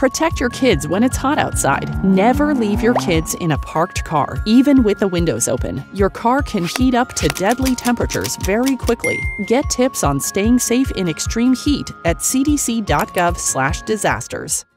Protect your kids when it's hot outside. Never leave your kids in a parked car, even with the windows open. Your car can heat up to deadly temperatures very quickly. Get tips on staying safe in extreme heat at cdc.gov/disasters.